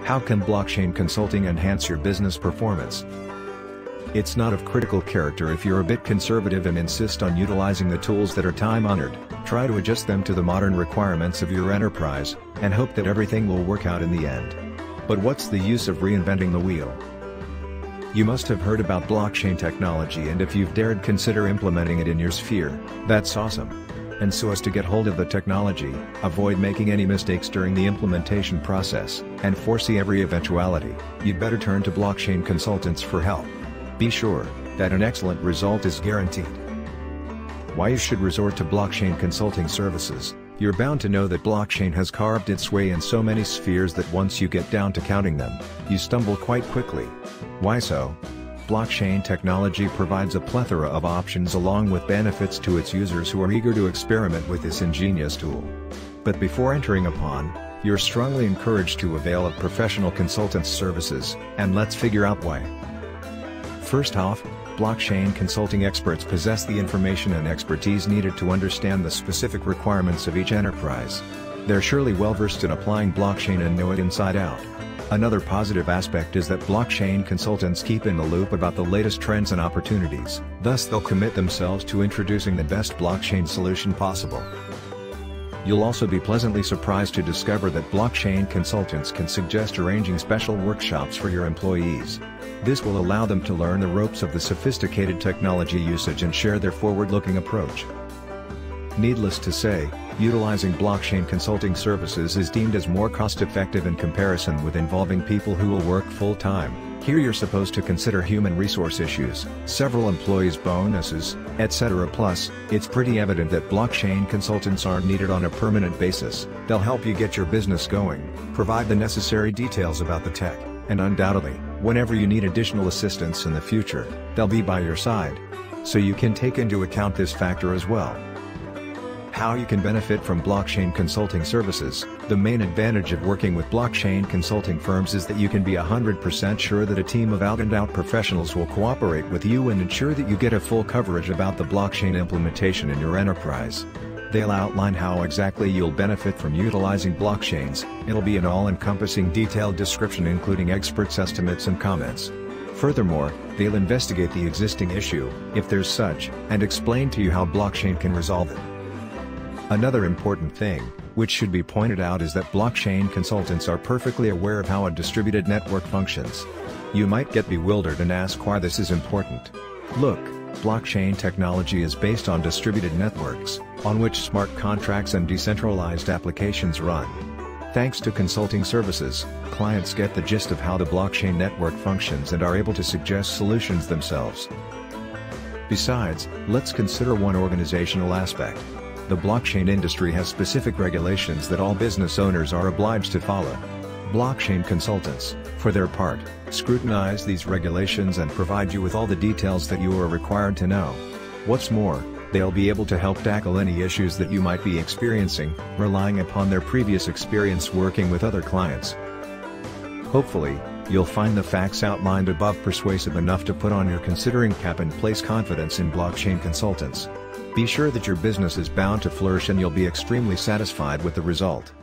How can blockchain consulting enhance your business performance? It's not of critical character if you're a bit conservative and insist on utilizing the tools that are time-honored. Try to adjust them to the modern requirements of your enterprise, and hope that everything will work out in the end. But what's the use of reinventing the wheel? You must have heard about blockchain technology, and if you've dared consider implementing it in your sphere, that's awesome. And so as to get hold of the technology, avoid making any mistakes during the implementation process, and foresee every eventuality, you'd better turn to blockchain consultants for help. Be sure that an excellent result is guaranteed. Why you should resort to blockchain consulting services? You're bound to know that blockchain has carved its way in so many spheres that once you get down to counting them, you stumble quite quickly. Why so? Blockchain technology provides a plethora of options along with benefits to its users who are eager to experiment with this ingenious tool. But before entering upon, you're strongly encouraged to avail of professional consultants' services, and let's figure out why. First off, blockchain consulting experts possess the information and expertise needed to understand the specific requirements of each enterprise. They're surely well versed in applying blockchain and know it inside out. Another positive aspect is that blockchain consultants keep in the loop about the latest trends and opportunities, thus they'll commit themselves to introducing the best blockchain solution possible. You'll also be pleasantly surprised to discover that blockchain consultants can suggest arranging special workshops for your employees. This will allow them to learn the ropes of the sophisticated technology usage and share their forward-looking approach. Needless to say, utilizing blockchain consulting services is deemed as more cost-effective in comparison with involving people who will work full-time. Here you're supposed to consider human resource issues, several employees' bonuses, etc. Plus, it's pretty evident that blockchain consultants aren't needed on a permanent basis. They'll help you get your business going, provide the necessary details about the tech, and undoubtedly, whenever you need additional assistance in the future, they'll be by your side. So you can take into account this factor as well. How you can benefit from blockchain consulting services. The main advantage of working with blockchain consulting firms is that you can be 100% sure that a team of out-and-out professionals will cooperate with you and ensure that you get a full coverage about the blockchain implementation in your enterprise. They'll outline how exactly you'll benefit from utilizing blockchains. It'll be an all-encompassing detailed description including experts' estimates and comments. Furthermore, they'll investigate the existing issue, if there's such, and explain to you how blockchain can resolve it. Another important thing, which should be pointed out, is that blockchain consultants are perfectly aware of how a distributed network functions. You might get bewildered and ask why this is important. Look, blockchain technology is based on distributed networks, on which smart contracts and decentralized applications run. Thanks to consulting services, clients get the gist of how the blockchain network functions and are able to suggest solutions themselves. Besides, let's consider one organizational aspect. The blockchain industry has specific regulations that all business owners are obliged to follow. Blockchain consultants, for their part, scrutinize these regulations and provide you with all the details that you are required to know. What's more, they'll be able to help tackle any issues that you might be experiencing, relying upon their previous experience working with other clients. Hopefully, you'll find the facts outlined above persuasive enough to put on your considering cap and place confidence in blockchain consultants. Be sure that your business is bound to flourish and you'll be extremely satisfied with the result.